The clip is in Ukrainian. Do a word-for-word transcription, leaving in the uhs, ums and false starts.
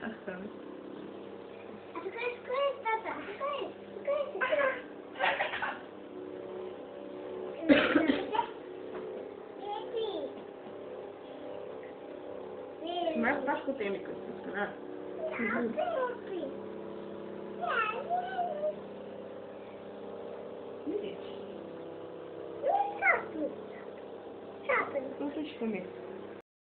Ага. А какая скорость, тата? Какая скорость? Mais baixo que tem, né? Não sei te comer.